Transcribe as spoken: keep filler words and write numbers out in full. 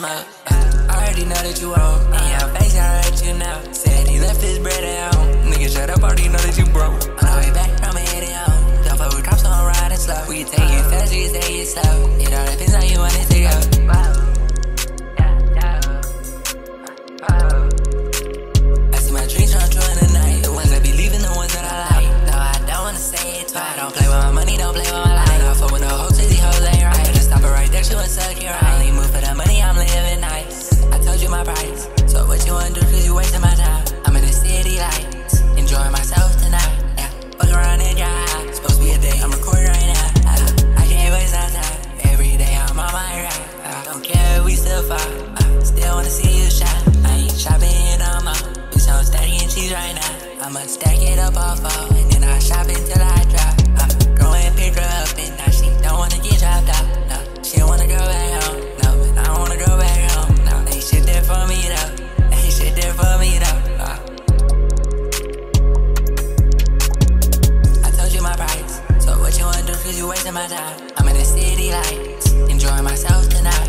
smoke. uh, I already know that you won't. In your face, I let you know. Said he left his bread at home. Nigga, shut up, already know that you broke. On the way back, I'ma head it home. Don't fuck with cops, so I'm riding slow. We can take it fast, we can take it slow. It all depends how you want it to go. I see my dreams come true in the night. The ones that be leaving, the ones that I like. No, I don't wanna say it twice. I don't play with my money, don't play with my life. I don't fuck with no hoes, these hoes ain't right. Just stop it right there, she wanna suck it right. I only move for the money, I'm living nice. I told you my price, so what you wanna do, cause you wasting my time. I'm in the city lights, enjoying myself tonight. Yeah, fuck around and drive. Supposed to be a day, I'm recording right now. uh, I can't waste no time, every day I'm on my ride. uh, Don't care if we still fall, uh, still wanna see you shine. I ain't shopping no more, bitch, I'm stacking cheese right now. I'ma stack it up all fall, and then I shop until I drop. uh, Go and pick her up, and now she don't wanna get dropped off. No, she don't wanna go back home. No, and I don't wanna go back home. No, ain't shit there for me though. Ain't shit there for me though. uh. I told you my price, so what you wanna do, cause you wasting my time. I'm in the city lights, enjoying myself tonight.